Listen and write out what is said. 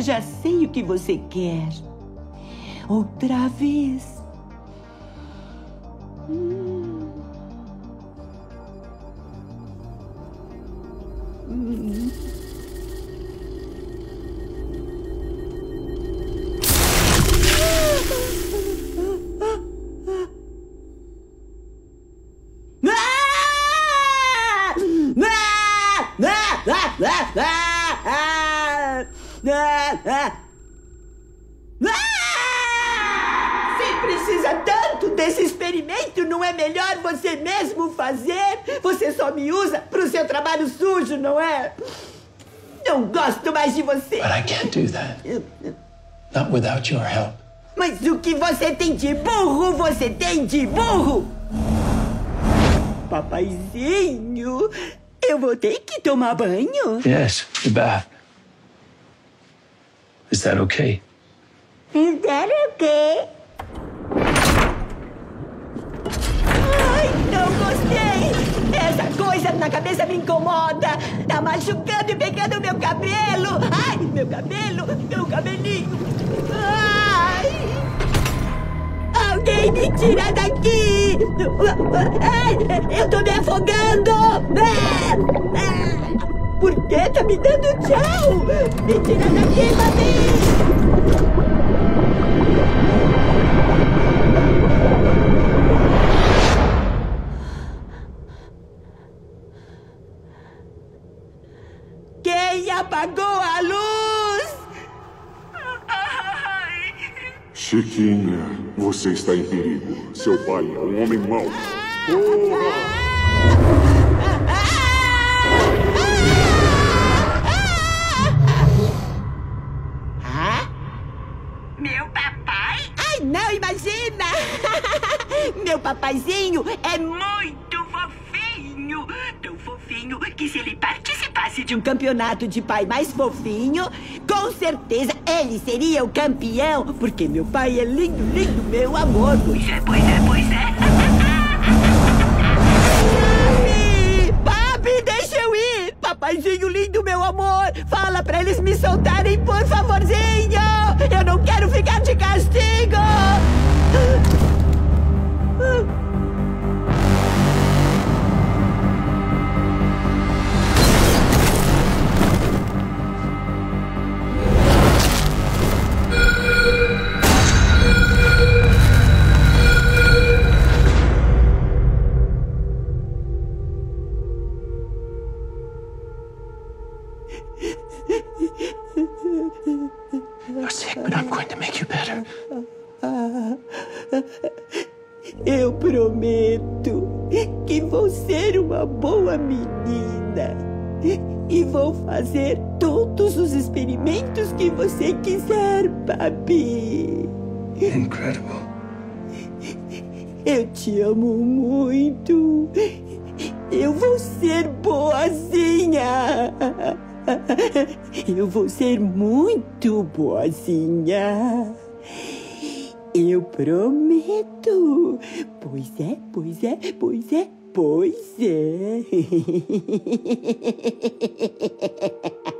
já sei o que você quer. Outra vez. Se precisa tanto desse experimento, não é melhor você mesmo fazer? Você só me usa pro seu trabalho sujo, não é? Não gosto mais de você. But I can't do that. Not without your help. Mas o que você tem de burro, você tem de burro! Papaizinho, eu vou ter que tomar banho? Yes, the bath. Is that okay? Is that okay? Ai, não gostei! Essa coisa na cabeça me incomoda! Tá machucando e pegando meu cabelo! Ai, meu cabelo! Meu cabelinho! Ai! Alguém me tira daqui! Ai, eu tô me afogando! Por que tá me dando tchau? Me tira daqui, Babi! Quem apagou a luz? Chiquinha, você está em perigo. Seu pai é um homem mau. Corra! Meu papai? Ai, não imagina! Meu papaizinho é muito fofinho. Tão fofinho que se ele participasse de um campeonato de pai mais fofinho, com certeza ele seria o campeão. Porque meu pai é lindo, lindo, meu amor. Pois é, pois é, pois é. Papi, deixa eu ir. Papaizinho lindo, meu amor. Fala pra eles me soltarem, por favorzinho. Eu não quero ficar de castigo. You're sick, but I'm going to make you better. Eu prometo que vou ser uma boa menina e vou fazer todos os experimentos que você quiser, papi. Incredible. Eu te amo muito. Eu vou ser boazinha. Eu vou ser muito boazinha. Eu prometo. Pois é, pois é, pois é, pois é.